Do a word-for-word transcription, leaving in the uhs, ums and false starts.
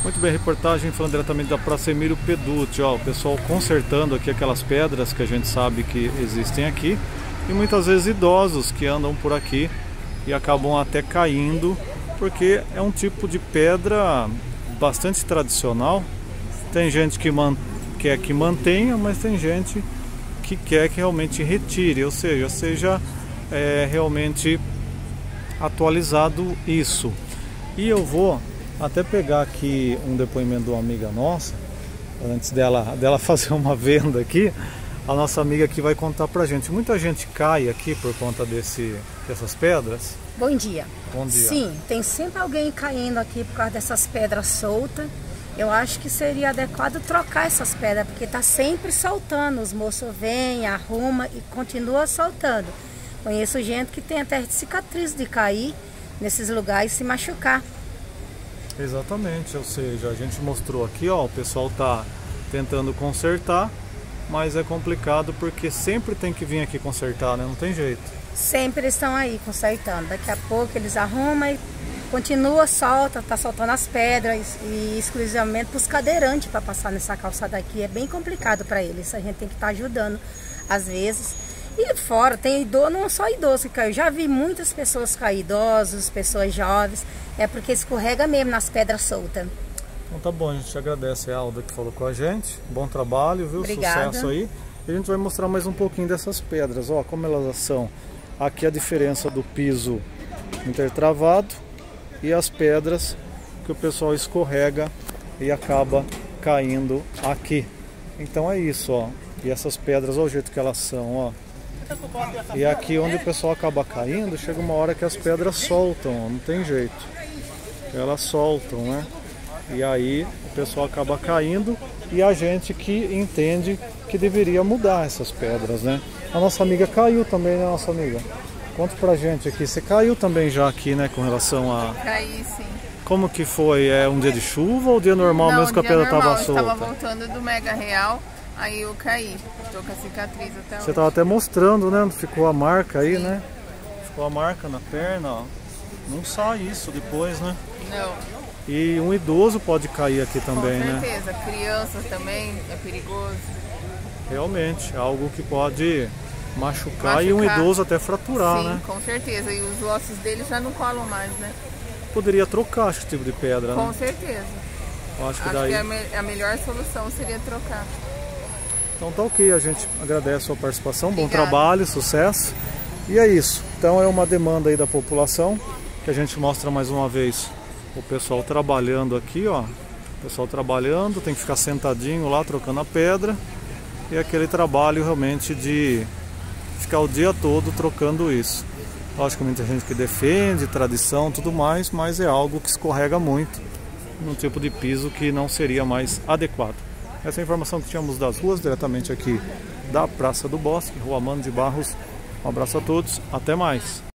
Muito bem, reportagem falando diretamente da Praça Emílio Peducci, ó, o pessoal consertando aqui aquelas pedras que a gente sabe que existem aqui, e muitas vezes idosos que andam por aqui e acabam até caindo, porque é um tipo de pedra bastante tradicional. Tem gente que man... quer que mantenha, mas tem gente que quer que realmente retire, ou seja, seja é, realmente atualizado isso. E eu vou até pegar aqui um depoimento de uma amiga nossa, antes dela, dela fazer uma venda aqui. A nossa amiga aqui vai contar pra gente. Muita gente cai aqui por conta desse, dessas pedras? Bom dia. Bom dia. Sim, tem sempre alguém caindo aqui por causa dessas pedras soltas. Eu acho que seria adequado trocar essas pedras, porque tá sempre soltando. Os moços vêm, arruma e continua soltando. Conheço gente que tem até cicatriz de cair nesses lugares e se machucar. Exatamente, ou seja, a gente mostrou aqui, ó, o pessoal tá tentando consertar, mas é complicado porque sempre tem que vir aqui consertar, né? Não tem jeito. Sempre estão aí consertando. Daqui a pouco eles arrumam e continua, solta, tá soltando as pedras e exclusivamente para os cadeirantes para passar nessa calçada aqui. É bem complicado para eles, a gente tem que estar tá ajudando às vezes. E fora, tem idoso, não só idoso que caiu. Já vi muitas pessoas cair, idosos, pessoas jovens. É porque escorrega mesmo nas pedras soltas. Então tá bom, a gente agradece a Alda que falou com a gente. Bom trabalho, viu? Obrigada. Sucesso aí. E a gente vai mostrar mais um pouquinho dessas pedras, ó, como elas são. Aqui a diferença do piso intertravado e as pedras que o pessoal escorrega e acaba caindo aqui. Então é isso, ó. E essas pedras, olha o jeito que elas são, ó. E aqui onde o pessoal acaba caindo, chega uma hora que as pedras soltam, ó, não tem jeito. Elas soltam, né? E aí o pessoal acaba caindo e a gente que entende que deveria mudar essas pedras, né? A nossa amiga caiu também, né, nossa amiga? Conta pra gente aqui, você caiu também já aqui, né, com relação a... Caí, sim. Como que foi? É um dia de chuva ou dia normal? Não, mesmo que a pedra normal, tava solta? Eu estava voltando do Mega Real, aí eu caí. Tô com a cicatriz até hoje. Você tava até mostrando, né? Ficou a marca aí, sim, né? Ficou a marca na perna, ó. Não sai isso depois, né? Não. E um idoso pode cair aqui também, né? Com certeza, né? Criança também é perigoso. Realmente, é algo que pode machucar, machucar. E um idoso até fraturar, sim, né? Com certeza, e os ossos dele já não colam mais, né? Poderia trocar esse tipo de pedra, com né? certeza. Eu acho que, acho daí... que a, me a melhor solução seria trocar. Então tá ok, a gente agradece a sua participação, Obrigada. Bom trabalho, sucesso. E é isso, então é uma demanda aí da população, que a gente mostra mais uma vez o pessoal trabalhando aqui, ó. O pessoal trabalhando, tem que ficar sentadinho lá, trocando a pedra. E aquele trabalho realmente de ficar o dia todo trocando isso. Lógico que muita gente que defende, tradição, tudo mais, mas é algo que escorrega muito num tipo de piso que não seria mais adequado. Essa é a informação que tínhamos das ruas, diretamente aqui da Praça do Bosque, Rua Mano de Barros. Um abraço a todos, até mais!